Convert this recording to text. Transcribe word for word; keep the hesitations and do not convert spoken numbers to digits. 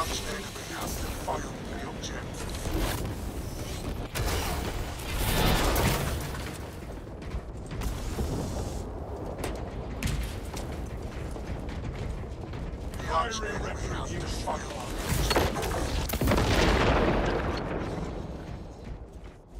Large enemy has defiled the objective. The arch enemy has defiled the objective.